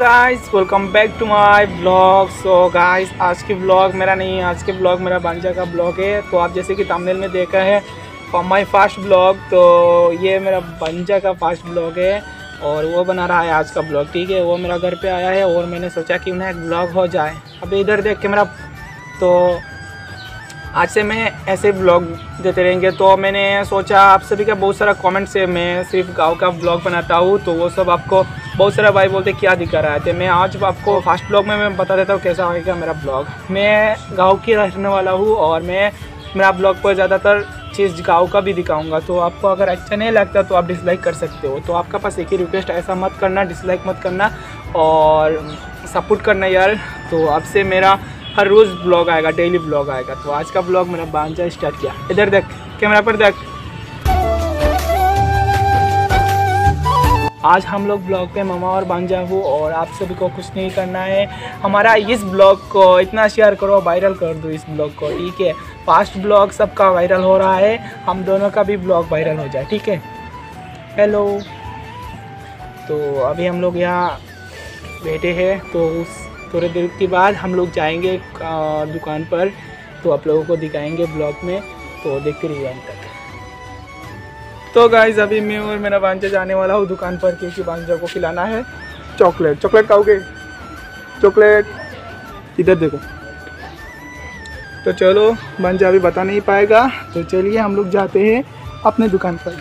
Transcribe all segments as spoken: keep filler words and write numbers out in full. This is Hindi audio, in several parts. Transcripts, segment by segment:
Guys welcome back to my blog. So guys आज की ब्लॉग मेरा नहीं है, आज के ब्लॉग मेरा भांजा का ब्लॉग है। तो आप जैसे कि थंबनेल में देखा है माय फर्स्ट ब्लॉग, तो ये मेरा भांजा का फर्स्ट ब्लॉग है और वो बना रहा है आज का ब्लॉग। ठीक है, वो मेरा घर पे आया है और मैंने सोचा कि उन्हें एक ब्लॉग हो जाए। अभी इधर देख के मेरा, तो आज से मैं ऐसे ब्लॉग देते रहेंगे। तो मैंने सोचा आप सभी का बहुत सारा कमेंट से मैं सिर्फ गांव का ब्लॉग बनाता हूँ, तो वो सब आपको बहुत सारा भाई बोलते क्या दिखा रहा है। तो मैं आज आपको फर्स्ट ब्लॉग में मैं बता देता हूँ कैसा होगा मेरा ब्लॉग। मैं गांव की रहने वाला हूँ और मैं मेरा ब्लॉग पर ज़्यादातर चीज़ गाँव का भी दिखाऊँगा। तो आपको अगर अच्छा नहीं लगता तो आप डिसलाइक कर सकते हो। तो आपका पास एक ही रिक्वेस्ट, ऐसा मत करना, डिसलाइक मत करना और सपोर्ट करना यार। तो अब से मेरा हर रोज़ ब्लॉग आएगा, डेली ब्लॉग आएगा। तो आज का ब्लॉग मेरा भांजा स्टार्ट किया। इधर देख, कैमरा पर देख। आज हम लोग ब्लॉग पे मामा और भांजा हूँ और आप सभी को कुछ नहीं करना है, हमारा इस ब्लॉग को इतना शेयर करो, वायरल कर दो इस ब्लॉग को। ठीक है, फास्ट ब्लॉग सबका वायरल हो रहा है, हम दोनों का भी ब्लॉग वायरल हो जाए। ठीक है, हेलो। तो अभी हम लोग यहाँ बैठे हैं, तो उस थोड़ी देर के बाद हम लोग जाएंगे दुकान पर, तो आप लोगों को दिखाएंगे ब्लॉग में, तो देखते रहिए अंत तक। तो गाइस अभी मैं और मेरा भांजा जाने वाला हूँ दुकान पर, क्योंकि भांजा को खिलाना है चॉकलेट। चॉकलेट खाओगे? चॉकलेट इधर देखो। तो चलो, भांजा अभी बता नहीं पाएगा, तो चलिए हम लोग जाते हैं अपने दुकान पर।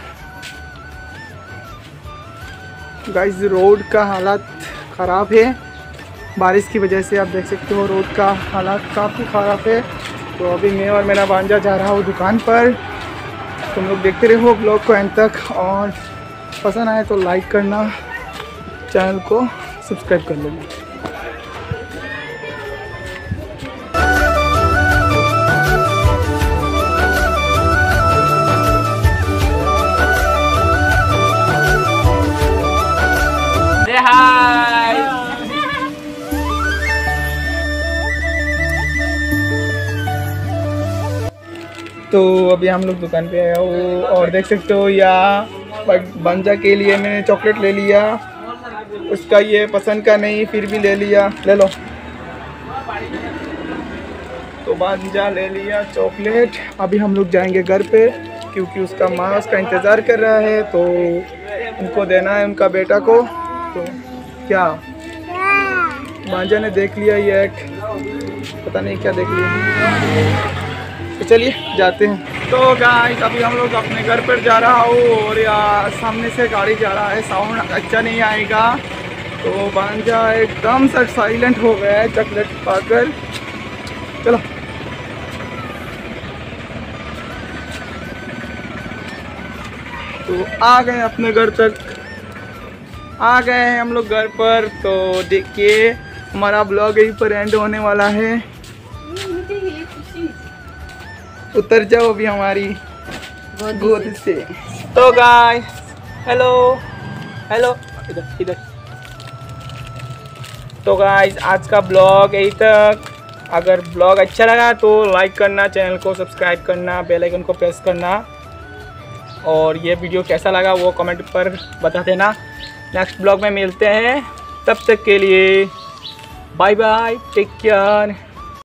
गाइस रोड का हालत ख़राब है, बारिश की वजह से आप देख सकते हो रोड का हालात काफ़ी ख़राब है। तो अभी मैं और मेरा भांजा जा रहा हूँ दुकान पर। तुम लोग देखते रहो ब्लॉग को एंड तक, और पसंद आए तो लाइक करना, चैनल को सब्सक्राइब कर लेना। तो अभी हम लोग दुकान पे आया हूँ और देख सकते हो यहाँ भांजा के लिए मैंने चॉकलेट ले लिया, उसका ये पसंद का नहीं फिर भी ले लिया। ले लो। तो भांजा ले लिया चॉकलेट। अभी हम लोग जाएंगे घर पे, क्योंकि उसका माँ उसका इंतज़ार कर रहा है, तो उनको देना है उनका बेटा को। तो क्या भांजा ने देख लिया, ये एक पता नहीं क्या देख लिया। तो चलिए जाते हैं। तो गाइस अभी हम लोग अपने घर पर जा रहा हूँ और यहाँ सामने से गाड़ी जा रहा है, साउंड अच्छा नहीं आएगा। तो भांजा एकदम से साइलेंट हो गया है चॉकलेट पाकर। चलो तो आ गए अपने घर तक, आ गए हैं हम लोग घर पर। तो देखिए हमारा ब्लॉग यहीं पर एंड होने वाला है। उतर जाओ अभी हमारी गोद से। तो गाइस हेलो हेलो, इधर इधर। तो गाइस आज का ब्लॉग यहीं तक। अगर ब्लॉग अच्छा लगा तो लाइक करना, चैनल को सब्सक्राइब करना, बेल आइकन को प्रेस करना, और ये वीडियो कैसा लगा वो कमेंट पर बता देना। नेक्स्ट ब्लॉग में मिलते हैं, तब तक के लिए बाय बाय, टेक केयर।